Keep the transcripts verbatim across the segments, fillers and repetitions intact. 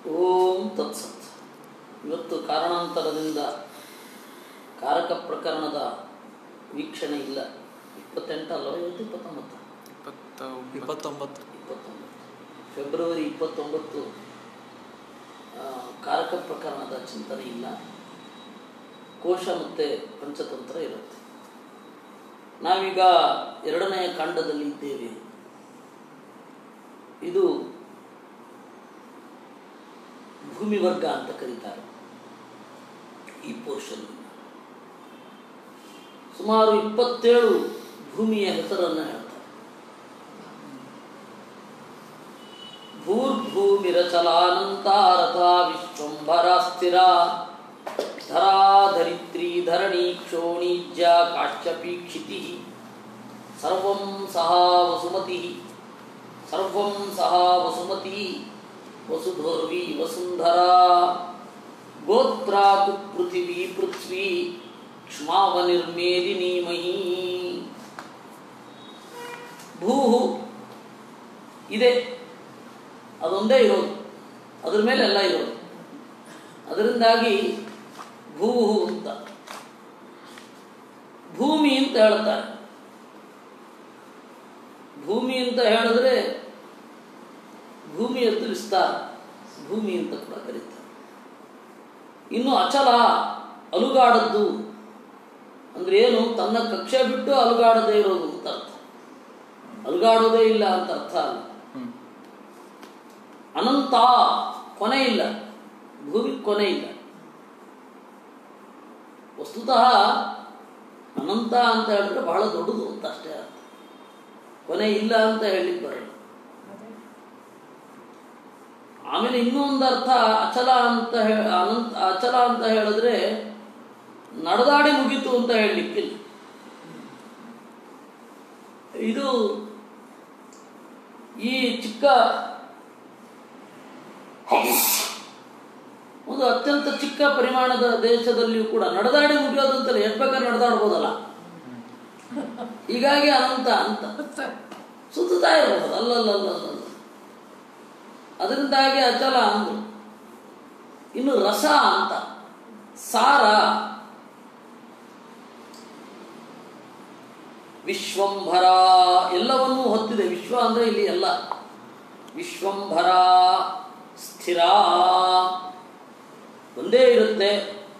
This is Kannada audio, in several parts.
ಓಂ ತತ್ಸತ್. ಇವತ್ತು ಕಾರಣಾಂತರದಿಂದ ಕಾರಕ ಪ್ರಕರಣದ ವೀಕ್ಷಣೆ ಇಲ್ಲ. ಇಪ್ಪತ್ತೆಂಟಲ್ಲ, ಇವತ್ತು ಇಪ್ಪತ್ತೊಂಬತ್ತು ಇಪ್ಪತ್ತೊಂಬತ್ತು ಇಪ್ಪತ್ತೊಂಬತ್ತು ಫೆಬ್ರವರಿ ಇಪ್ಪತ್ತೊಂಬತ್ತು. ಕಾರಕ ಪ್ರಕರಣದ ಚಿಂತನೆ ಇಲ್ಲ. ಕೋಶ ಮತ್ತು ಪಂಚತಂತ್ರ ಇರುತ್ತೆ. ನಾವೀಗ ಎರಡನೆಯ ಕಾಂಡದಲ್ಲಿ ಇದ್ದೇವೆ. ಇದು ಭೂಮಿ ವರ್ಗ ಅಂತ ಕರೀತಾರೆ. ಈ ಪೋರ್ಷನ್ ಸುಮಾರು ಇಪ್ಪತ್ತೇಳು ಭೂಮಿಯ ಹೆಸರನ್ನು ಹೇಳ್ತಾರೆ. ಭೂರ್ಭೂಮಿರಚಲಾನಂತಾರಥ ವಿಶ್ವಂಭರ ಸ್ಥಿರ ಧರಾ ಧರಿತ್ರಿ ಧರಣಿ ಕ್ಷೋಣಿಜ್ಯ ಕಾಶ್ಯಪಿ ಕ್ಷಿತಿ ಸರ್ವಂ ಸಹ ವಸುಮತಿ ಸರ್ವಂ ಸಹ ವಸುಮತಿ ವಸುಧೋರ್ವಿ ವಸುಂಧರಾ ಗೋತ್ರ ಪೃಥಿವೀ ಪೃಥ್ವೀ ಕ್ಷ್ಮಾವ ನಿರ್ಮೇದಿನಿ ಮಹೀ. ಭೂ ಇದೆ, ಅದೊಂದೇ ಇರೋದು, ಅದ್ರ ಮೇಲೆ ಎಲ್ಲ ಇರೋದು. ಅದರಿಂದಾಗಿ ಭೂ ಅಂತ ಭೂಮಿ ಅಂತ ಹೇಳ್ತಾರೆ. ಭೂಮಿ ಅಂತ ಹೇಳಿದ್ರೆ ಭೂಮಿಯದ್ದು ವಿಸ್ತಾರ, ಭೂಮಿ ಅಂತ ಕೂಡ ಕರೀತಾರೆ. ಇನ್ನು ಅಚಲ, ಅಲುಗಾಡದ್ದು ಅಂದ್ರೆ ಏನು? ತನ್ನ ಕಕ್ಷೆ ಬಿಟ್ಟು ಅಲುಗಾಡದೇ ಇರೋದು ಅಂತ ಅರ್ಥ. ಅಲುಗಾಡೋದೇ ಇಲ್ಲ ಅಂತ ಅರ್ಥ ಅಲ್ಲ. ಅನಂತ, ಕೊನೆ ಇಲ್ಲ, ಭೂಮಿ ಕೊನೆ ಇಲ್ಲ. ವಸ್ತುತಃ ಅನಂತ ಅಂತ ಹೇಳಿದ್ರೆ ಬಹಳ ದೊಡ್ಡದು ಅಂತ ಅಷ್ಟೇ ಅರ್ಥ. ಕೊನೆ ಇಲ್ಲ ಅಂತ ಹೇಳಿಕ್ ಬರಲ್ಲ. ಆಮೇಲೆ ಇನ್ನೂ ಒಂದು ಅರ್ಥ ಅಚಲ ಅಂತ ಹೇಳ ಅನಂತ ಅಚಲ ಅಂತ ಹೇಳಿದ್ರೆ ನಡೆದಾಡಿ ಮುಗೀತು ಅಂತ ಹೇಳಲಿಕ್ಕಿಲ್ಲ. ಇದು ಈ ಚಿಕ್ಕ ಒಂದು ಅತ್ಯಂತ ಚಿಕ್ಕ ಪರಿಮಾಣದ ದೇಶದಲ್ಲಿಯೂ ಕೂಡ ನಡೆದಾಡಿ ಮುಗಿಯೋದಂತಲ್ಲ, ಎಷ್ಟು ಬೇಕಾದ್ರೆ ನಡೆದಾಡ್ಬೋದಲ್ಲ. ಹೀಗಾಗಿ ಅನಂತ ಅಂತ ಸುತ್ತಾ ಇರ್ಬೋದು. ಅಲ್ಲಲ್ಲಲ್ಲ, ಅದರಿಂದಾಗಿ ಅಚಲ ಅಂದ್ರು. ಇನ್ನು ರಸ ಅಂತ, ಸಾರ, ವಿಶ್ವಂಭರ, ಎಲ್ಲವನ್ನೂ ಹೊತ್ತಿದೆ. ವಿಶ್ವ ಅಂದ್ರೆ ಇಲ್ಲಿ ಎಲ್ಲ. ವಿಶ್ವಂಭರ ಸ್ಥಿರ, ಒಂದೇ ಇರುತ್ತೆ.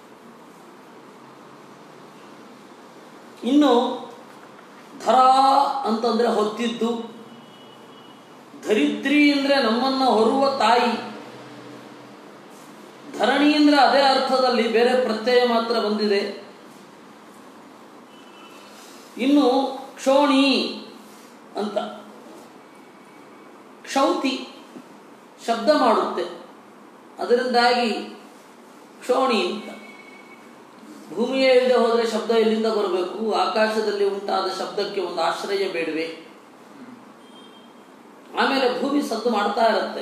ಇನ್ನು ಧರ ಅಂತಂದ್ರೆ ಹೊತ್ತಿದ್ದು. ಧರಿತ್ರಿ ಅಂದ್ರೆ ನಮ್ಮನ್ನ ಹೊರುವ ತಾಯಿ. ಧರಣಿ ಅಂದ್ರೆ ಅದೇ ಅರ್ಥದಲ್ಲಿ, ಬೇರೆ ಪ್ರತ್ಯಯ ಮಾತ್ರ ಬಂದಿದೆ. ಇನ್ನು ಕ್ಷೋಣಿ ಅಂತ, ಕ್ಷೌತಿ ಶಬ್ದ ಮಾಡುತ್ತೆ, ಅದರಿಂದಾಗಿ ಕ್ಷೋಣಿ ಅಂತ. ಭೂಮಿಯೇ ಇಲ್ಲದೆ ಹೋದರೆ ಶಬ್ದ ಎಲ್ಲಿಂದ ಬರಬೇಕು? ಆಕಾಶದಲ್ಲಿ ಉಂಟಾದ ಶಬ್ದಕ್ಕೆ ಒಂದು ಆಶ್ರಯ ಬೇಡವೆ? ಆಮೇಲೆ ಭೂಮಿ ಸದ್ದು ಮಾಡ್ತಾ ಇರುತ್ತೆ,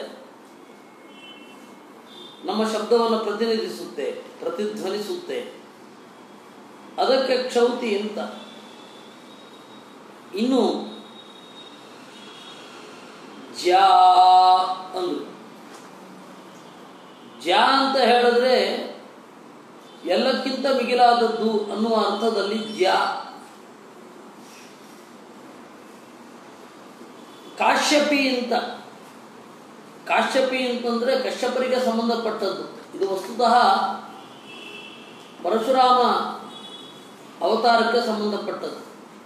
ನಮ್ಮ ಶಬ್ದವನ್ನು ಪ್ರತಿನಿಧಿಸುತ್ತೆ, ಪ್ರತಿಧ್ವನಿಸುತ್ತೆ. ಅದಕ್ಕೆ ಕ್ಷೌತಿ ಅಂತ. ಇನ್ನು ಜ್ಯಾ ಅಂದ್ರು. ಜ್ಯಾ ಅಂತ ಹೇಳಿದ್ರೆ ಎಲ್ಲಕ್ಕಿಂತ ಮಿಗಿಲಾದದ್ದು ಅನ್ನುವ ಅರ್ಥದಲ್ಲಿ ಜ್ಯಾ. ಕಾಶ್ಯಪಿ ಅಂತ. ಕಾಶ್ಯಪಿ ಅಂತಂದ್ರೆ ಕಶ್ಯಪರಿಗೆ ಸಂಬಂಧಪಟ್ಟದ್ದು. ಇದು ವಸ್ತುತಃ ಪರಶುರಾಮ ಅವತಾರಕ್ಕೆ ಸಂಬಂಧಪಟ್ಟದ್ದು.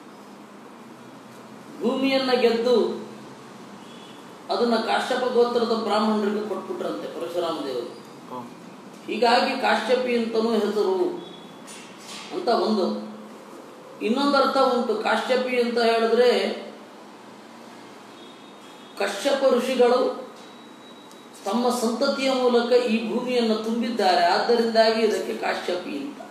ಭೂಮಿಯನ್ನ ಗೆದ್ದು ಅದನ್ನ ಕಾಶ್ಯಪ ಗೋತ್ರದ ಬ್ರಾಹ್ಮಣರಿಗೆ ಕೊಟ್ಬಿಟ್ರಂತೆ ಪರಶುರಾಮ ದೇವರು. ಹೀಗಾಗಿ ಕಾಶ್ಯಪಿ ಅಂತನೂ ಹೆಸರು ಅಂತ ಒಂದು. ಇನ್ನೊಂದು ಅರ್ಥ ಉಂಟು. ಕಾಶ್ಯಪಿ ಅಂತ ಹೇಳಿದ್ರೆ ಕಶ್ಯಪ ಋಷಿಗಳು ತಮ್ಮ ಸಂತತಿಯ ಮೂಲಕ ಈ ಭೂಮಿಯನ್ನು ತುಂಬಿದ್ದಾರೆ, ಆದ್ದರಿಂದಾಗಿ ಇದಕ್ಕೆ ಕಾಶ್ಯಪಿ ಅಂತ.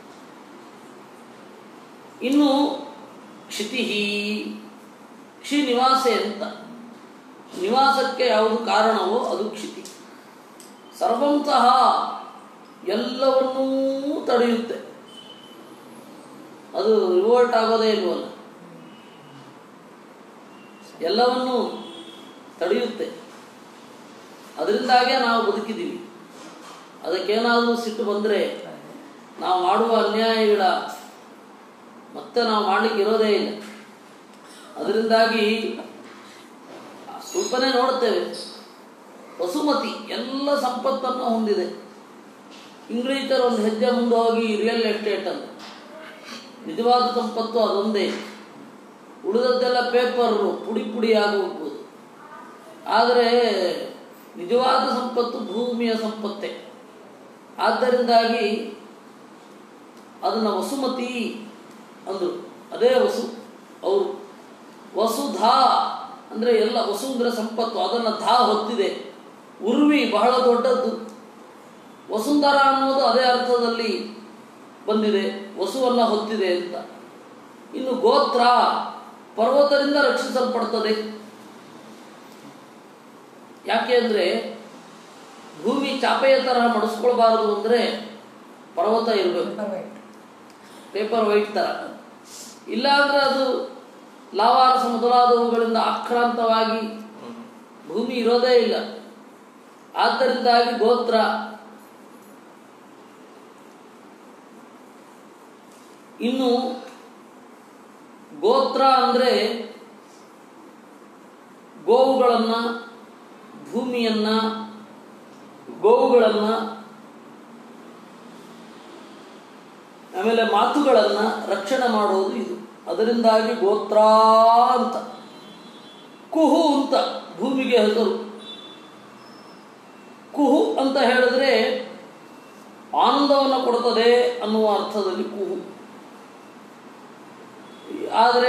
ಇನ್ನು ಕ್ಷಿತಿಹಿ, ಕ್ಷಿ ನಿವಾಸೆ ಅಂತ. ನಿವಾಸಕ್ಕೆ ಯಾವುದು ಕಾರಣವೋ ಅದು ಕ್ಷಿತಿ. ಸರ್ವಂತಹ ಎಲ್ಲವನ್ನೂ ತಡೆಯುತ್ತೆ. ಅದು ರಿವೋಲ್ಟ್ ಆಗೋದೇ ಇಲ್ವಲ್ಲ, ಎಲ್ಲವನ್ನೂ ತಡೆಯುತ್ತೆ. ಅದರಿಂದಾಗೇ ನಾವು ಬದುಕಿದ್ದೀವಿ. ಅದಕ್ಕೇನಾದರೂ ಸಿಟ್ಟು ಬಂದರೆ ನಾವು ಮಾಡುವ ಅನ್ಯಾಯಗಳ ಮತ್ತೆ ನಾವು ಮಾಡಲಿಕ್ಕೆ ಇರೋದೇ ಇಲ್ಲ. ಅದರಿಂದಾಗಿ ಸ್ವಲ್ಪನೇ ನೋಡ್ತೇವೆ. ವಸುಮತಿ ಎಲ್ಲ ಸಂಪತ್ತನ್ನು ಹೊಂದಿದೆ. ಇಂಗ್ಲಿಷರು ಒಂದು ಹೆಜ್ಜೆ ಮುಂದೆ ಹೋಗಿ ರಿಯಲ್ ಎಸ್ಟೇಟ್ ಅಂತ, ನಿಜವಾದ ಸಂಪತ್ತು ಅದೊಂದೇ. ಉಳಿದದ್ದೆಲ್ಲ ಪೇಪರು ಪುಡಿ ಪುಡಿ ಆಗಿ ಹೋಗ್ಬೋದು. ಆದರೆ ನಿಜವಾದ ಸಂಪತ್ತು ಭೂಮಿಯ ಸಂಪತ್ತೇ. ಆದ್ದರಿಂದಾಗಿ ಅದನ್ನು ವಸುಮತಿ ಅಂದರು. ಅದೇ ವಸು ಅವರು. ವಸುಧಾ ಅಂದರೆ ಎಲ್ಲ, ವಸು ಅಂದರೆ ಸಂಪತ್ತು, ಅದನ್ನು ಧಾ ಹೊತ್ತಿದೆ. ಉರ್ವಿ ಬಹಳ ದೊಡ್ಡದ್ದು. ವಸುಂಧರ ಅನ್ನೋದು ಅದೇ ಅರ್ಥದಲ್ಲಿ ಬಂದಿದೆ, ವಸುವನ್ನು ಹೊತ್ತಿದೆ ಅಂತ. ಇನ್ನು ಗೋತ್ರ ಪರ್ವತದಿಂದ ರಕ್ಷಿಸಲ್ಪಡ್ತದೆ. ಯಾಕೆ ಅಂದರೆ ಭೂಮಿ ಚಾಪೆಯ ತರಹ ಮಡಿಸ್ಕೊಳ್ಬಾರದು ಅಂದರೆ ಪರ್ವತ ಇರಬೇಕು, ಪೇಪರ್ ವೈಟ್ ಥರ. ಇಲ್ಲಾಂದರೆ ಅದು ಲಾವಾರಸ ಮೊದಲಾದವುಗಳಿಂದ ಆಕ್ರಾಂತವಾಗಿ ಭೂಮಿ ಇರೋದೇ ಇಲ್ಲ. ಆದ್ದರಿಂದಾಗಿ ಗೋತ್ರ. ಇನ್ನು ಗೋತ್ರ ಅಂದರೆ ಗೋವುಗಳನ್ನು, ಭೂಮಿಯನ್ನು, ಗೋವುಗಳನ್ನು, ಆಮೇಲೆ ಮಾತುಗಳನ್ನು ರಕ್ಷಣೆ ಮಾಡೋದು ಇದು. ಅದರಿಂದಾಗಿ ಗೋತ್ರ ಅಂತ. ಕುಹು ಅಂತ ಭೂಮಿಗೆ ಹೆಸರು. ಕುಹು ಅಂತ ಹೇಳಿದ್ರೆ ಆನಂದವನ್ನು ಕೊಡುತ್ತದೆ ಅನ್ನುವ ಅರ್ಥದಲ್ಲಿ ಕುಹು. ಆದರೆ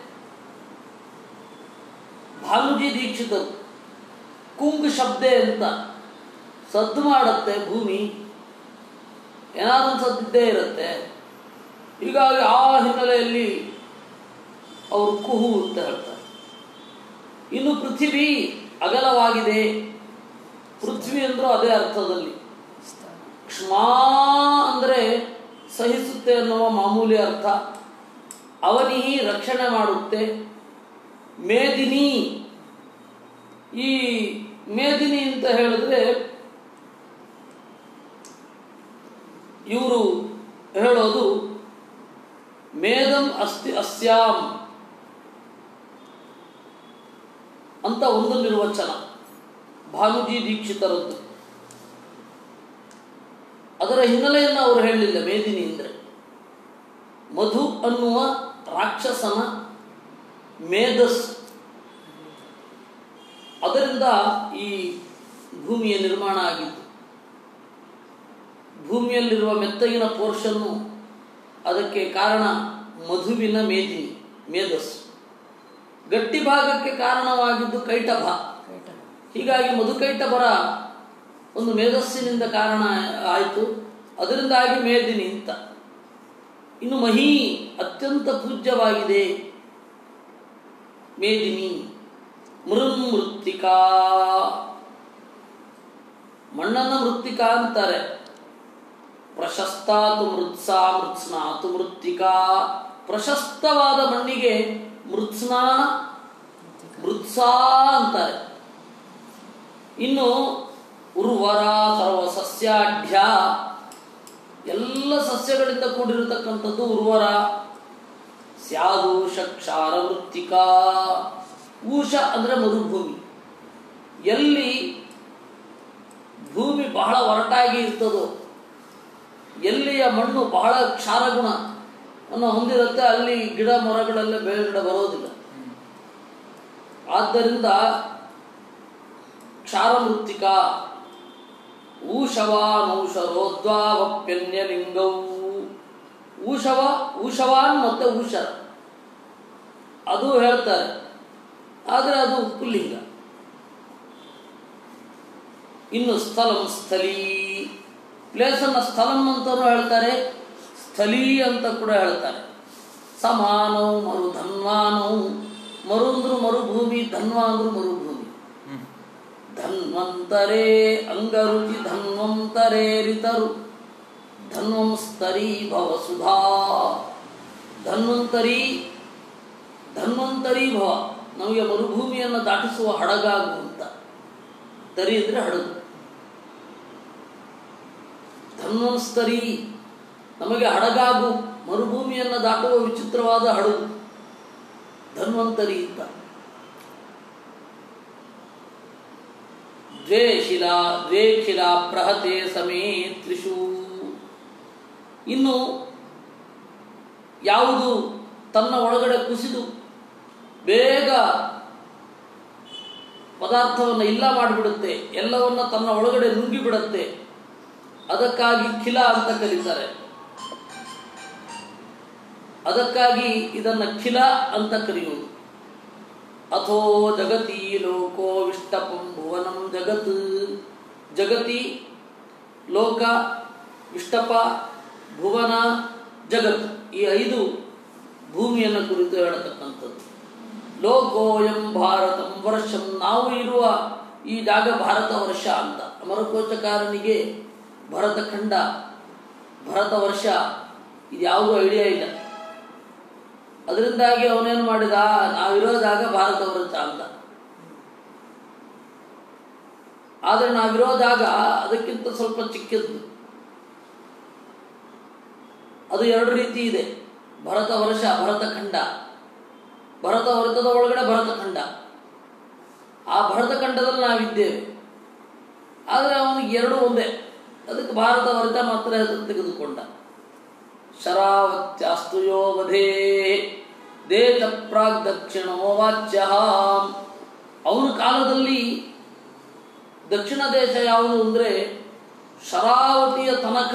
ಭಾನುಜಿ ದೀಕ್ಷಿತರು ಕುಂಗ್ ಶಬ್ದೆ ಅಂತ ಸದ್ದು ಮಾಡುತ್ತೆ ಭೂಮಿ, ಏನಾದರೂ ಸದ್ದಿದ್ದೇ ಇರುತ್ತೆ. ಹೀಗಾಗಿ ಆ ಹಿನ್ನೆಲೆಯಲ್ಲಿ ಅವರು ಕುಹು ಅಂತ ಹೇಳ್ತಾರೆ. ಇನ್ನು ಪೃಥ್ವಿ ಅಗಲವಾಗಿದೆ. ಪೃಥ್ವಿ ಅಂದರೂ ಅದೇ ಅರ್ಥದಲ್ಲಿ. ಕ್ಷಮಾ ಅಂದರೆ ಸಹಿಸುತ್ತೆ ಅನ್ನುವ ಮಾಮೂಲಿ ಅರ್ಥ. ಅವನಿಹಿ ರಕ್ಷಣೆ ಮಾಡುತ್ತೆ. ಮೇದಿನಿ, ಈ ಮೇದಿನಿ ಅಂತ ಹೇಳಿದ್ರೆ ಇವರು ಹೇಳೋದು ಮೇದಂ ಅಸ್ತಿ ಅಸ್ಯಾಂ ಅಂತ ಒಂದು ನಿರ್ವಚನ ಭಾನುಜಿ ದೀಕ್ಷಿತರದ್ದು. ಅದರ ಹಿನ್ನೆಲೆಯನ್ನು ಅವರು ಹೇಳಲಿಲ್ಲ. ಮೇದಿನಿ ಅಂದರೆ ಮಧು ಅನ್ನುವ ರಾಕ್ಷಸನ ಮೇಧಸ್, ಅದರಿಂದ ಈ ಭೂಮಿಯ ನಿರ್ಮಾಣ ಆಗಿತ್ತು. ಭೂಮಿಯಲ್ಲಿರುವ ಮೆತ್ತಗಿನ ಪೋರ್ಷನ್ನು ಅದಕ್ಕೆ ಕಾರಣ ಮಧುವಿನ ಮೇದಿನಿ, ಮೇಧಸ್. ಗಟ್ಟಿ ಭಾಗಕ್ಕೆ ಕಾರಣವಾಗಿದ್ದು ಕೈಟಭ. ಹೀಗಾಗಿ ಮಧುಕೈಟಭರ ಒಂದು ಮೇಧಸ್ಸಿನಿಂದ ಕಾರಣ ಆಯಿತು. ಅದರಿಂದಾಗಿ ಮೇದಿನಿ ಅಂತ. ಇನ್ನು ಮಹಿ ಅತ್ಯಂತ ಪೂಜ್ಯವಾಗಿದೆ ಮೇದಿನಿ. ಮೃನ್ಮೃತ್ತಿಕಾ, ಮಣ್ಣನ್ನು ಮೃತ್ತಿಕಾ ಅಂತಾರೆ. ಪ್ರಶಸ್ತಾತು ಮೃತ್ಸಾ ಮೃತ್ಸ್ನಾತು ಮೃತ್ತಿಕಾ. ಪ್ರಶಸ್ತವಾದ ಮಣ್ಣಿಗೆ ಮೃತ್ಸ್ನಾ ಮೃತ್ಸಾ ಅಂತಾರೆ. ಇನ್ನು ಉರ್ವರ ಸರ್ವಸಸ್ಯಾಢ್ಯ, ಎಲ್ಲ ಸಸ್ಯಗಳಿಂದ ಕೂಡಿರತಕ್ಕಂಥದ್ದು ಉರ್ವರ. ಸ್ಯಾದೂಷ ಕ್ಷಾರ ಮೃತ್ತಿಕಾ. ಊಷ ಅಂದರೆ ಮರುಭೂಮಿ. ಎಲ್ಲಿ ಭೂಮಿ ಬಹಳ ಒರಟಾಗಿ ಇರ್ತದೋ, ಎಲ್ಲಿಯ ಮಣ್ಣು ಬಹಳ ಕ್ಷಾರಗುಣ ಅನ್ನು ಹೊಂದಿರುತ್ತೆ, ಅಲ್ಲಿ ಗಿಡ ಮರಗಳೆಲ್ಲ ಬೇರೆ ಬರೋದಿಲ್ಲ. ಆದ್ದರಿಂದ ಕ್ಷಾರ ಮೃತ್ತಿಕಾ. ಊಷವಾನೌಷರೋದ್ವಾವಪ್ಯನ್ಯಲಿಂಗೌ. ಊಷವ, ಊಷವಾನ್ ಮತ್ತು ಊಷರ ಅದು ಹೇಳ್ತಾರೆ, ಆದರೆ ಅದು ಪುಲ್ಲಿಂಗ. ಇನ್ನು ಸ್ಥಳಂ ಸ್ಥಳೀ, ಪ್ಲೇಸನ್ನು ಸ್ಥಳಂ ಅಂತಲೂ ಹೇಳ್ತಾರೆ, ಸ್ಥಳೀ ಅಂತ ಕೂಡ ಹೇಳ್ತಾರೆ. ಸಮಾನೌ ಮರು ಧನ್ವಾನೌ. ಮರು ಅಂದ್ರು ಮರುಭೂಮಿ, ಧನ್ವ ಅಂದ್ರು ಮರುಭೂಮಿ. ಧನ್ವಂತರೇ ಅಂಗರುಚಿ ಧನ್ವಂತರೇರಿತರು ಧನ್ವಂಸ್ತರಿ ಭವಸುಧಾ. ಧನ್ವಂತರಿ, ಧನ್ವಂತರಿ ಭವ, ನಮಗೆ ಮರುಭೂಮಿಯನ್ನು ದಾಟಿಸುವ ಹಡಗಾಗು ಅಂತ. ತರಿ ಅಂದರೆ ಹಡಗು. ಧನ್ವಂಸ್ತರಿ, ನಮಗೆ ಹಡಗಾಗು, ಮರುಭೂಮಿಯನ್ನು ದಾಟುವ ವಿಚಿತ್ರವಾದ ಹಡಗು ಧನ್ವಂತರಿ ಅಂತ. ದ್ವೇ ಶಿಲಾ ದ್ವೇ ಶಿಲಾ ಪ್ರಹತೆ ಸಮೇ ತ್ರಿಷು. ಇನ್ನು ಯಾವುದು ತನ್ನ ಒಳಗಡೆ ಕುಸಿದು ಬೇಗ ಪದಾರ್ಥವನ್ನು ಇಲ್ಲ ಮಾಡಿಬಿಡುತ್ತೆ, ಎಲ್ಲವನ್ನ ತನ್ನ ಒಳಗಡೆ ನುಂಗಿಬಿಡುತ್ತೆ, ಅದಕ್ಕಾಗಿ ಖಿಲ ಅಂತ ಕರೀತಾರೆ. ಅದಕ್ಕಾಗಿ ಇದನ್ನು ಖಿಲ ಅಂತ ಕರೆಯುವುದು. ಅಥೋ ಜಗತಿ ಲೋಕೋ ವಿಷ್ಟಪಂ ಭುವನಂ ಜಗತ್. ಜಗತಿ ಲೋಕ, ವಿಷ್ಟಪ, ಭುವನ, ಜಗತ್, ಈ ಐದು ಭೂಮಿಯನ್ನು ಕುರಿತು ಹೇಳತಕ್ಕಂಥದ್ದು. ಲೋಕೋಯಂ ಭಾರತಂ ವರ್ಷಂ, ನಾವು ಇರುವ ಈ ಜಾಗ ಭಾರತ ವರ್ಷ ಅಂತ. ಅಮರಕೋಚಕಾರನಿಗೆ ಭರತಖಂಡ, ಭರತ ವರ್ಷ ಇದ್ಯಾವುದೂ ಐಡಿಯಾ ಇಲ್ಲ. ಅದರಿಂದಾಗಿ ಅವನೇನು ಮಾಡಿದ, ನಾವಿರೋ ಜಾಗ ಭಾರತ ವರ್ಷ ಅಂತ. ಆದರೆ ನಾವಿರೋ ಜಾಗ ಅದಕ್ಕಿಂತ ಸ್ವಲ್ಪ ಚಿಕ್ಕದ್ದು. ಅದು ಎರಡು ರೀತಿ ಇದೆ, ಭರತ ವರ್ಷ, ಭರತಖಂಡ. ಭರತ ವರ್ಗದ ಒಳಗಡೆ ಭರತಖಂಡ, ಆ ಭರತಖಂಡದಲ್ಲಿ ನಾವಿದ್ದೇವೆ. ಆದರೆ ಅವನಿಗೆ ಎರಡು ಒಂದೇ, ಅದಕ್ಕೆ ಭಾರತ ವರ್ಗ ಮಾತ್ರ ಹೆಸರು ತೆಗೆದುಕೊಂಡ. ಶರಾವತ್ಯಾಸ್ತು ಯೋ ವಧೇ ದೇಶ ಪ್ರಾಗ್ ದಕ್ಷಿಣೋ ವಾಚ್ಯ. ಅವನ ಕಾಲದಲ್ಲಿ ದಕ್ಷಿಣ ದೇಶ ಯಾವುದು ಅಂದರೆ ಶರಾವತಿಯ ತನಕ,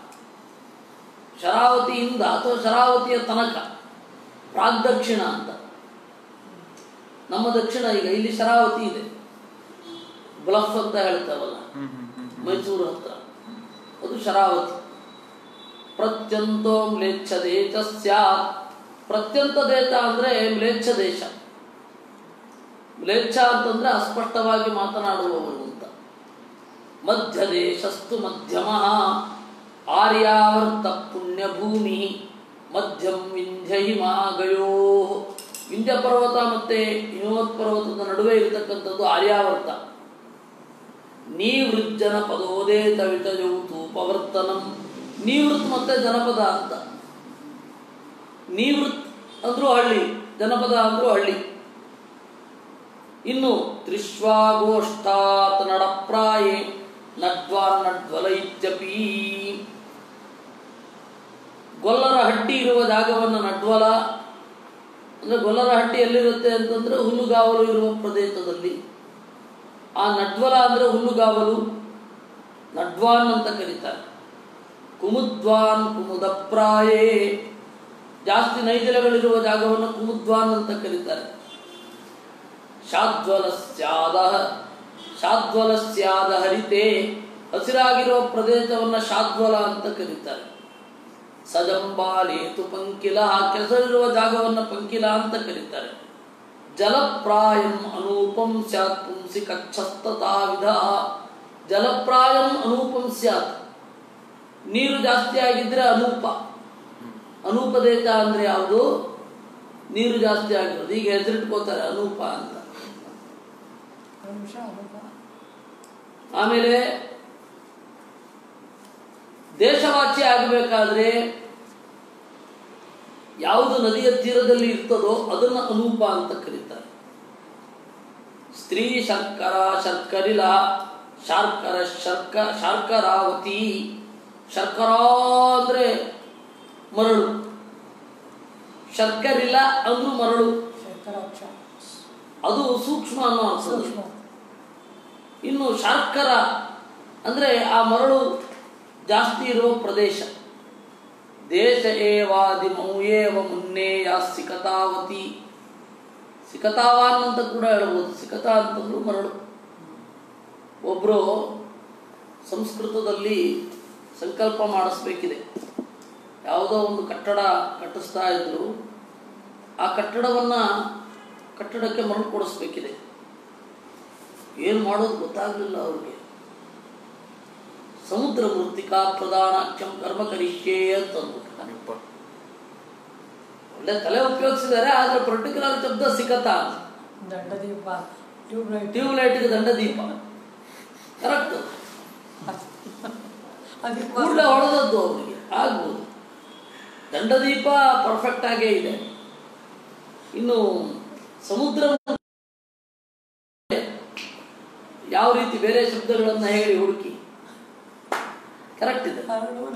ಶರಾವತಿಯಿಂದ ಅಥವಾ ಶರಾವತಿಯ ತನಕ ಪ್ರಾಗ್ದಕ್ಷಿಣ ಅಂತ. ನಮ್ಮ ದಕ್ಷಿಣ ಈಗ ಇಲ್ಲಿ ಶರಾವತಿ ಇದೆ, ಬ್ಲಫ್ ಅಂತ ಹೇಳ್ತಾವಲ್ಲ ಮೈಸೂರು ಹತ್ರ, ಅದು ಶರಾವತಿ. ಪ್ರತ್ಯಂತೋ ಮ್ಲೇಚ್ಛ ದೇಶ ಸ್ಯಾತ್. ಪ್ರತ್ಯಂತ ದೇಶ ಅಂದರೆ ಮ್ಲೇಚ್ಛ ದೇಶ. ಮ್ಲೇಚ್ಛ ಅಂತಂದ್ರೆ ಅಸ್ಪಷ್ಟವಾಗಿ ಮಾತನಾಡುವವರು ಅಂತ. ಮಧ್ಯ ದೇಶಸ್ತು ಮಧ್ಯಮ ಆರ್ಯಾವರ್ತ ಪುಣ್ಯಭೂಮಿ ಮಧ್ಯಂ ವಿಂಧ್ಯ ಹಿಮಾಗಯೋ. ವಿಂಧ್ಯ ಪರ್ವತ ಮತ್ತೆ ಹಿಮವತ್ ಪರ್ವತದ ನಡುವೆ ಇರತಕ್ಕಂಥದ್ದು ಆರ್ಯಾವರ್ತ. ನೀವೃತ್ ಜನಪದೋದೇ ತವಿತಯೌತು ಪವರ್ತನಂ. ನೀವೃತ್ ಮತ್ತೆ ಜನಪದ ಅಂತ. ನೀವೃತ್ ಅಂದ್ರೂ ಹಳ್ಳಿ, ಜನಪದ ಅಂದ್ರೂ ಹಳ್ಳಿ. ಇನ್ನು ತ್ರಿಶ್ವಾಗೋಷ್ಠಾತ್ ನಡಪ್ರಾಯೇ ನಡ್ವಾನ್ ನಡ್ವಲ ಇತ್ಯಪಿ. ಗೊಲ್ಲರ ಹಟ್ಟಿ ಇರುವ ಜಾಗವನ್ನು ನಡ್ವಲ ಅಂದರೆ, ಗೊಲ್ಲರ ಹಟ್ಟಿ ಎಲ್ಲಿರುತ್ತೆ ಅಂತಂದರೆ ಹುಲ್ಲುಗಾವಲು ಇರುವ ಪ್ರದೇಶದಲ್ಲಿ. ಆ ನಡ್ವಲ ಅಂದರೆ ಹುಲ್ಲುಗಾವಲು, ನಡ್ವಾನ್ ಅಂತ ಕರೀತಾರೆ. ಕುಮುದ್ವಾನ್ ಕುಮುದಪ್ರಾಯೇ, ಜಾಸ್ತಿ ನೈಜಲಗಳಿರುವ ಜಾಗವನ್ನು ಕುಮುದ್ವಾನ್ ಅಂತ ಕರೀತಾರೆ. ಶಾದ್ವಲಸ್ಯಾದ ಶಾದ್ವಲಸ್ಯಾದ ಹರಿತೆ, ಹಸಿರಾಗಿರುವ ಪ್ರದೇಶವನ್ನು ಶಾದ್ವಲ ಅಂತ ಕರೀತಾರೆ. ಸಜಂಬಾಲೇತು ಪಂಕಿಲ, ಕೆಸರಿರುವ ಜಾಗವನ್ನು ಪಂಕಿಲ ಅಂತ ಕರೀತಾರೆ. ಜಲಪ್ರಾಯಂ ಅನೂಪಂ ಸ್ಯಾತ್ ಪುಂಸಿ ಕಚ್ಛಸ್ತತಾ ವಿಧ. ಜಲಪ್ರಾಯಂ ಅನೂಪಂ ಸ್ಯಾತ್, ನೀರು ಜಾಸ್ತಿ ಆಗಿದ್ರೆ ಅನೂಪ. ಅನೂಪ ದೇಶ ಅಂದ್ರೆ ಯಾವುದು? ನೀರು ಜಾಸ್ತಿ ಆಗಿರೋದು. ಈಗ ಹೆಸರಿಟ್ಕೋತಾರೆ ಅನೂಪ ಅಂತ. ಆಮೇಲೆ ದೇಶವಾಚಿ ಆಗಬೇಕಾದ್ರೆ ಯಾವುದು ನದಿಯ ತೀರದಲ್ಲಿ ಇರ್ತದೋ ಅದನ್ನು ಅನೂಪ ಅಂತ ಕರೀತಾರೆ. ಸ್ತ್ರೀ ಶರ್ಕರ ಶರ್ಕರಿಲ ಶಾರ್ಕರ ಶರ್ಕ ಶಾರ್ಕರಾವತಿ. ಶರ್ಕರ ಅಂದ್ರೆ ಮರಳು, ಶರ್ಕರಿಲ ಅಂದ್ರೂ ಮರಳು, ಅದು ಸೂಕ್ಷ್ಮ ಅನ್ನೋ ಅರ್ಥ. ಇನ್ನು ಶಾರ್ಕರ ಅಂದ್ರೆ ಆ ಮರಳು ಜಾಸ್ತಿ ಇರುವ ಪ್ರದೇಶ. ದೇಶ ಏವಾದಿ ಮೌಯೇವ ಮುನ್ನೇ ಯಾ ಸಿಕತಾವತಿ. ಸಿಕತಾವಾನ್ ಅಂತ ಕೂಡ ಹೇಳ್ಬೋದು. ಸಿಕತ ಅಂತಂದ್ರು ಮರಳು. ಒಬ್ಬರು ಸಂಸ್ಕೃತದಲ್ಲಿ ಸಂಕಲ್ಪ ಮಾಡಿಸ್ಬೇಕಿದೆ. ಯಾವುದೋ ಒಂದು ಕಟ್ಟಡ ಕಟ್ಟಿಸ್ತಾ ಇದ್ರು. ಆ ಕಟ್ಟಡವನ್ನು ಕಟ್ಟಡಕ್ಕೆ ಮರಳು ಕೊಡಿಸ್ಬೇಕಿದೆ. ಏನು ಮಾಡೋದು ಗೊತ್ತಾಗಲಿಲ್ಲ ಅವ್ರಿಗೆ. ಸಮುದ್ರ ಮೃತ್ತಿಕಾ ಪ್ರಧಾನಾಖ್ಯಂ ಕರ್ಮ ಕರಿಷ್ಯೇ ಅಂತ ಅಂದ್ಬಿಟ್ಟು ಒಳ್ಳೆ ತಲೆ ಉಪಯೋಗಿಸಿದ್ದಾರೆ. ಆದರೆ ಪರ್ಟಿಕ್ಯುಲರ್ ಶಬ್ದ ಸಿಕತ. ದಂಡದೀಪ, ಟ್ಯೂಬ್ಲೈಟ್, ಟ್ಯೂಬ್ಲೈಟ್ಗೆ ದಂಡದೀಪ ಕರೆಕ್ಟ್. ಕೂಡಲೇ ಹೊಡೆದದ್ದು ಅವರಿಗೆ ಆಗ್ಬೋದು. ದಂಡದೀಪ ಪರ್ಫೆಕ್ಟ್ ಆಗೇ ಇದೆ. ಇನ್ನು ಸಮುದ್ರ ಯಾವ ರೀತಿ ಬೇರೆ ಶಬ್ದಗಳನ್ನು ಹೇಳಿ ಹುಡುಕಿ ಕರೆಕ್ಟ್ ಇದೆ.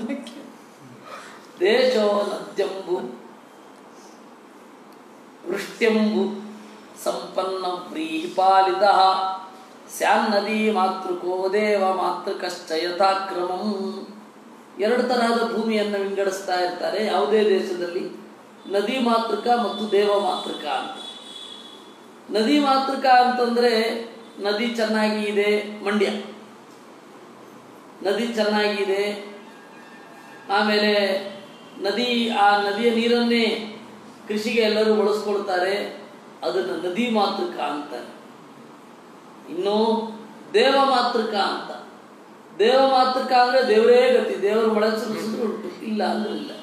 ದೇಶೋ ನದ್ಯಂಬು ವೃಷ್ಟ್ಯಂಬು ಸಂಪನ್ನ ವ್ರೀಹಿಪಾಲಿತ ಸ್ಯಾನ್ನದಿ ಮಾತೃಕೋ ದೇವ ಮಾತೃಕಶ್ಚ ಯಥಾಕ್ರಮಂ. ಎರಡು ತರಹದ ಭೂಮಿಯನ್ನು ವಿಂಗಡಿಸ್ತಾ ಇರ್ತಾರೆ ಯಾವುದೇ ದೇಶದಲ್ಲಿ, ನದಿ ಮಾತೃಕ ಮತ್ತು ದೇವ ಮಾತೃಕ ಅಂತ. ನದಿ ಮಾತೃಕ ಅಂತಂದ್ರೆ ನದಿ ಚೆನ್ನಾಗಿ ಇದೆ, ಮಂಡ್ಯ ನದಿ ಚೆನ್ನಾಗಿದೆ, ಆಮೇಲೆ ನದಿ ಆ ನದಿಯ ನೀರನ್ನೇ ಕೃಷಿಗೆ ಎಲ್ಲರೂ ಬಳಸ್ಕೊಳ್ತಾರೆ, ಅದನ್ನು ನದಿ ಮಾತೃಕ ಅಂತಾರೆ. ಇನ್ನು ದೇವ ಮಾತೃಕ ಅಂತ, ದೇವ ಮಾತೃಕ ಅಂದ್ರೆ ದೇವರೇ ಗತಿ, ದೇವರು ಮಳೆ ಸುರಿಸಿದ್ರು ಉಂಟು, ಇಲ್ಲ ಅಂದ್ರೆ ಇಲ್ಲ,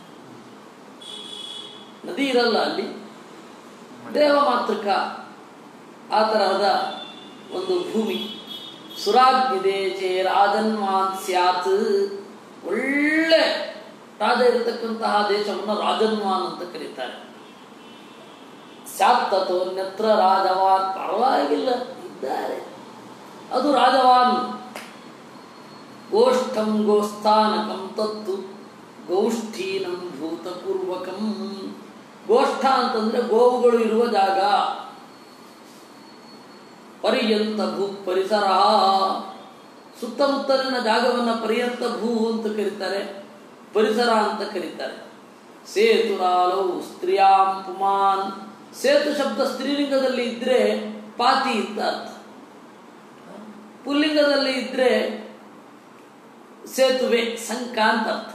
ನದಿ ಇರಲ್ಲ ಅಲ್ಲಿ, ದೇವ ಮಾತೃಕ ಆ ತರಹದ ಒಂದು ಭೂಮಿ. ಸುರಾಗ್ನಿದೇಶೆ ರಾಜನ್ವಾನ್ ಸ್ಯಾತ್, ಒಳ್ಳೆ ರಾಜ ಇರತಕ್ಕಂತಹ ದೇಶವನ್ನು ರಾಜನ್ವಾನ್ ಅಂತ ಕರೀತಾರೆ. ಸ್ಯಾತ್ ತಥೋನ್ಯತ್ರ ರಾಜವಾನ್, ಪರವಾಗಿಲ್ಲ ಇದ್ದಾರೆ, ಅದು ರಾಜವಾನ್. ಗೋಷ್ಠಂ ಗೋಸ್ಥಾನಕಂ ತತ್ತು ಗೌಷ್ಠೀನಂ ಭೂತಪೂರ್ವಕಂ. ಗೋಷ್ಠ ಅಂತಂದ್ರೆ ಗೋವುಗಳು ಇರುವ ಜಾಗ. ಪರ್ಯಂತ ಭೂ ಪರಿಸರ, ಸುತ್ತಮುತ್ತಲಿನ ಜಾಗವನ್ನು ಪರ್ಯಂತ ಭೂ ಅಂತ ಕರೀತಾರೆ, ಪರಿಸರ ಅಂತ ಕರೀತಾರೆ. ಸೇತುರಾಲೌ ಸ್ತ್ರೀಯಾಂ ಪುಮಾನ್, ಸೇತು ಶಬ್ದ ಸ್ತ್ರೀಲಿಂಗದಲ್ಲಿ ಇದ್ರೆ ಪಾತಿ ಅಂತ ಅರ್ಥ, ಪುಲ್ಲಿಂಗದಲ್ಲಿ ಇದ್ರೆ ಸೇತುವೆ ಸಂಕ ಅಂತ ಅರ್ಥ.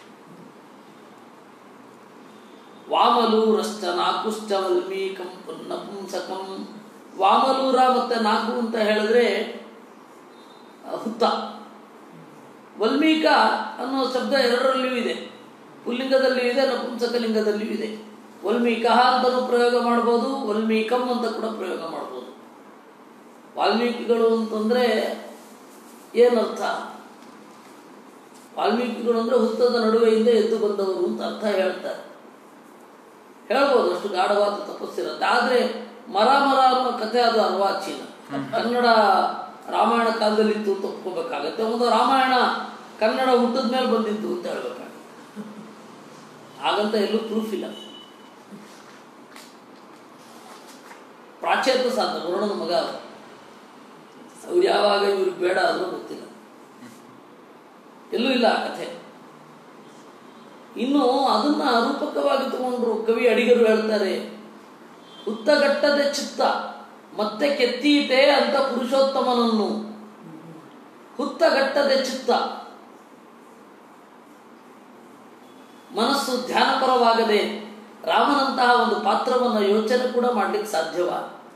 ವಾಮಲೂರಶ್ಚ ನಾಕುಶ್ಚ ವಲ್ಮೀಕಂ ಪುನ್ನಪುಂಸಕಂ. ವಾಮಲೂರ ಮತ್ತೆ ನಾಕು ಅಂತ ಹೇಳಿದ್ರೆ ಹುತ್ತ. ವಲ್ಮೀಕ ಅನ್ನೋ ಶಬ್ದ ಎರಡರಲ್ಲಿಯೂ ಇದೆ, ಪುಲ್ಲಿಂಗದಲ್ಲಿಯೂ ಇದೆ, ನಪುಂಸಕಲಿಂಗದಲ್ಲಿಯೂ ಇದೆ. ವಲ್ಮೀಕ ಅಂತಲೂ ಪ್ರಯೋಗ ಮಾಡ್ಬೋದು, ವಲ್ಮೀಕಂ ಅಂತ ಕೂಡ ಪ್ರಯೋಗ ಮಾಡ್ಬೋದು. ವಾಲ್ಮೀಕಿಗಳು ಅಂತಂದ್ರೆ ಏನರ್ಥ? ವಾಲ್ಮೀಕಿಗಳು ಅಂದ್ರೆ ಹುತ್ತದ ನಡುವೆಯಿಂದ ಎದ್ದು ಬಂದವರು ಅಂತ ಅರ್ಥ ಹೇಳ್ತಾರೆ. ಹೇಳ್ಬೋದು, ಅಷ್ಟು ಗಾಢವಾದ ತಪಸ್ಸಿರುತ್ತೆ. ಆದ್ರೆ ಮರ ಮರ ಅನ್ನೋ ಕಥೆ ಅದು ಅರ್ವಾಚೀನ. ಕನ್ನಡ ರಾಮಾಯಣ ಕಾಲದಲ್ಲಿ ಇತ್ತು ಅಂತ ಒಪ್ಕೋಬೇಕಾಗತ್ತೆ. ಒಂದು ರಾಮಾಯಣ ಕನ್ನಡ ಹುಟ್ಟದ ಮೇಲೆ ಬಂದಿದ್ದು ಅಂತ ಹೇಳ್ಬೇಕಾಗುತ್ತೆ. ಹಾಗಂತ ಎಲ್ಲೂ ಪ್ರೂಫ್ ಇಲ್ಲ. ಪ್ರಾಚೇತ ಸಾಧ ವರುಣನ ಮಗ ಅವರು, ಅವ್ರು ಯಾವಾಗ ಇವ್ರಿಗೆ ಬೇಡ ಆದ್ರೂ ಗೊತ್ತಿಲ್ಲ, ಎಲ್ಲೂ ಇಲ್ಲ ಆ ಕಥೆ. ಇನ್ನು ಅದನ್ನ ರೂಪಕವಾಗಿ ತಗೊಂಡ್ರು ಕವಿ ಅಡಿಗರು ಹೇಳ್ತಾರೆ, ಹುತ್ತಗಟ್ಟದೆ ಚಿತ್ತ ಮತ್ತೆ ಕೆತ್ತೀತೆ ಅಂತ ಪುರುಷೋತ್ತಮನನ್ನು. ಹುತ್ತಗಟ್ಟದೆ ಚಿತ್ತ, ಮನಸ್ಸು ಧ್ಯಾನಪರವಾಗದೆ ರಾಮನಂತಹ ಒಂದು ಪಾತ್ರವನ್ನು ಯೋಚನೆ ಕೂಡ ಮಾಡ್ಲಿಕ್ಕೆ ಸಾಧ್ಯವ?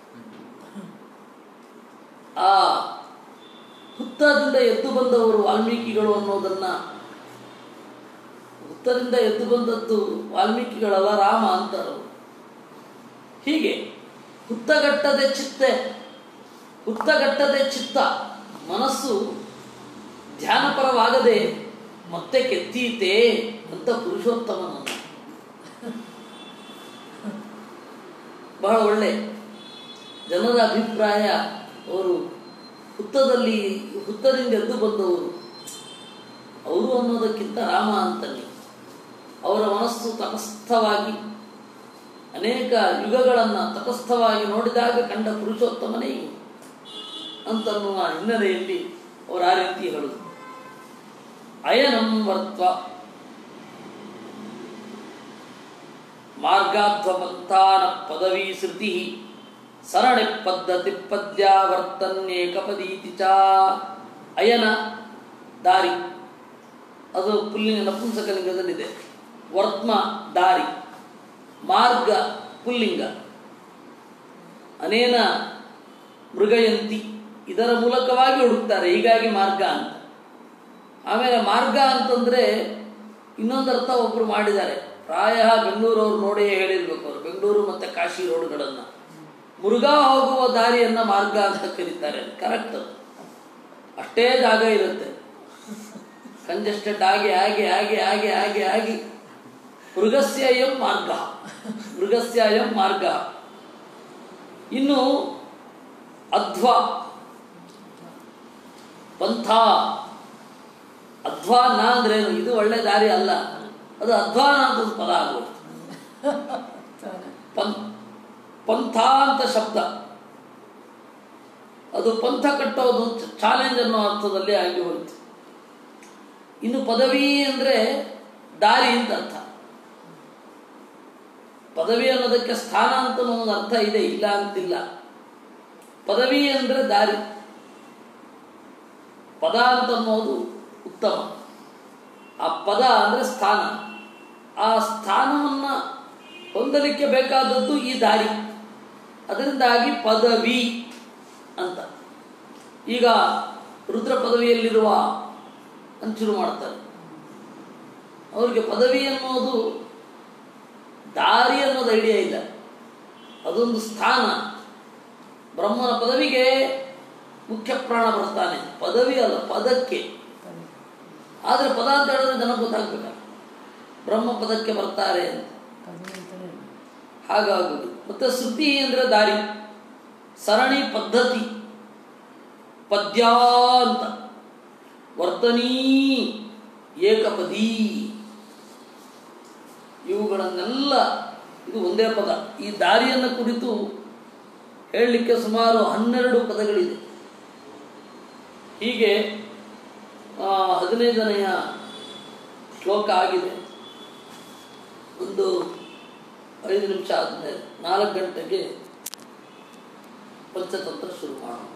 ಆ ಹುತ್ತದಿಂದ ಎದ್ದು ಬಂದವರು ವಾಲ್ಮೀಕಿಗಳು ಅನ್ನೋದನ್ನ, ಹುತ್ತದಿಂದ ಎದ್ದು ಬಂದದ್ದು ವಾಲ್ಮೀಕಿಗಳಲ್ಲ, ರಾಮ ಅಂತಾರು. ಹೀಗೆ ಹುತ್ತಗಟ್ಟದೆ ಚಿತ್ತೆ, ಹುತ್ತಗಟ್ಟದೆ ಚಿತ್ತ, ಮನಸ್ಸು ಧ್ಯಾನಪರವಾಗದೆ ಮತ್ತೆ ಕೆತ್ತೀತೆ ಅಂತ ಪುರುಷೋತ್ತಮನನ್ನು. ಬಹಳ ಒಳ್ಳೆ ಜನರ ಅಭಿಪ್ರಾಯ, ಅವರು ಹುತ್ತದಲ್ಲಿ ಹುತ್ತದಿಂದ ಎದ್ದು ಬಂದವರು ಅವರು ಅನ್ನೋದಕ್ಕಿಂತ ರಾಮ ಅಂತಲ್ಲಿ. ಅವರ ಮನಸ್ಸು ತಟಸ್ಥವಾಗಿ ಅನೇಕ ಯುಗಗಳನ್ನು ತಟಸ್ಥವಾಗಿ ನೋಡಿದಾಗ ಕಂಡ ಪುರುಷೋತ್ತಮನೇ ಅಂತನ್ನುವ ಹಿನ್ನೆಲೆಯಲ್ಲಿ ಅವರು ಆ ರೀತಿ ಹೇಳುದು. ಅಯನಂ ವರ್ತವ ಮಾರ್ಗಾಧ್ವಪಂಥಾನ ಪದವಿ ಶ್ರುತಿ ಸರಣಿ ಪದ್ಧತಿ ಪದ್ಯಾವರ್ತನ್ಯೇಕಪದೀತಿ ಚ. ಅಯನ ದಾರಿ, ಅದು ಪುಲ್ಲಿಂಗ ನಪುಂಸಕಲಿಂಗದಲ್ಲಿದೆ. ವರ್ತ್ಮ ದಾರಿ, ಮಾರ್ಗ ಪುಲ್ಲಿಂಗ, ಅನೇನ ಮೃಗಯಂತಿ, ಇದರ ಮೂಲಕವಾಗಿ ಹುಡುಕ್ತಾರೆ, ಹೀಗಾಗಿ ಮಾರ್ಗ ಅಂತ. ಆಮೇಲೆ ಮಾರ್ಗ ಅಂತಂದ್ರೆ ಇನ್ನೊಂದು ಅರ್ಥ ಒಬ್ರು ಮಾಡಿದ್ದಾರೆ, ಪ್ರಾಯ ಬೆಂಗಳೂರವ್ರು ನೋಡಿಯೇ ಹೇಳಿರ್ಬೇಕು ಅವರು, ಬೆಂಗಳೂರು ಮತ್ತೆ ಕಾಶಿ ರೋಡ್ಗಳನ್ನ ಮುರುಘಾ ಹೋಗುವ ದಾರಿಯನ್ನ ಮಾರ್ಗ ಅಂತ ಕರೀತಾರೆ. ಕರೆಕ್ಟ್, ಅಷ್ಟೇ ಜಾಗ ಇರುತ್ತೆ. ಕಂಜೆಸ್ಟೆಡ್ ಆಗಿ ಆಗಿ ಆಗಿ ಆಗಿ ಆಗಿ ಆಗಿ ಮೃಗಸ್ಯ ಅಯಂ ಮಾರ್ಗ, ಮೃಗಸ್ಯ ಅಯಂ ಮಾರ್ಗ. ಇನ್ನು ಅಧ್ವ ಪಂಥ, ಅಧ್ವಾನ ಅಂದ್ರೇನು? ಇದು ಒಳ್ಳೆ ದಾರಿ ಅಲ್ಲ, ಅದು ಅಧ್ವಾನ ಅಂತ ಒಂದು ಪದ ಆಗೋದು. ಪಂ ಪಂಥ ಅಂತ ಶಬ್ದ, ಅದು ಪಂಥ ಕಟ್ಟೋದು ಚಾಲೆಂಜ್ ಅನ್ನೋ ಅರ್ಥದಲ್ಲಿ ಆಗಿ ಹೋಯಿತು. ಇನ್ನು ಪದವಿ ಅಂದರೆ ದಾರಿ ಅಂತ ಅರ್ಥ. ಪದವಿ ಅನ್ನೋದಕ್ಕೆ ಸ್ಥಾನ ಅಂತ ಒಂದು ಅರ್ಥ ಇದೆ, ಇಲ್ಲ ಅಂತಿಲ್ಲ. ಪದವಿ ಅಂದರೆ ದಾರಿ, ಪದ ಅಂತ ಅನ್ನೋದು ಉತ್ತಮ. ಆ ಪದ ಅಂದರೆ ಸ್ಥಾನ, ಆ ಸ್ಥಾನವನ್ನು ಹೊಂದಲಿಕ್ಕೆ ಬೇಕಾದದ್ದು ಈ ದಾರಿ. ಅದರಿಂದಾಗಿ ಪದವಿ ಅಂತ. ಈಗ ರುದ್ರ ಪದವಿಯಲ್ಲಿರುವ ಅಂಚುರು ಮಾಡ್ತಾರೆ, ಅವ್ರಿಗೆ ಪದವಿ ಅನ್ನೋದು ದಾರಿ ಅನ್ನೋದು ಐಡಿಯಾ ಇಲ್ಲ, ಅದೊಂದು ಸ್ಥಾನ. ಬ್ರಹ್ಮನ ಪದವಿಗೆ ಮುಖ್ಯ ಪ್ರಾಣ ಬರ್ತಾನೆ, ಪದವಿ ಅಲ್ಲ ಪದಕ್ಕೆ. ಆದರೆ ಪದ ಅಂತ ಹೇಳಿದ್ರೆ ಜನ ಗೊತ್ತಾಗ್ಬೇಕಲ್ಲ, ಬ್ರಹ್ಮ ಪದಕ್ಕೆ ಬರ್ತಾರೆ ಅಂತ. ಹಾಗಾಗುವುದು. ಮತ್ತು ಶ್ರುತಿ ಅಂದರೆ ದಾರಿ, ಸರಣಿ ಪದ್ಧತಿ, ಪದ್ಯ ಅಂತ, ವರ್ತನೀ ಏಕಪದಿ, ಇವುಗಳನ್ನೆಲ್ಲ ಇದು ಒಂದೇ ಪದ. ಈ ದಾರಿಯನ್ನು ಕುರಿತು ಹೇಳಲಿಕ್ಕೆ ಸುಮಾರು ಹನ್ನೆರಡು ಪದಗಳಿದೆ. ಹೀಗೆ ಹದಿನೈದನೆಯ ಶ್ಲೋಕ ಆಗಿದೆ. ಒಂದು ಐದು ನಿಮಿಷ ಆದಮೇಲೆ ನಾಲ್ಕು ಗಂಟೆಗೆ ಪಂಚತಂತ್ರ ಶುರು ಮಾಡೋಣ.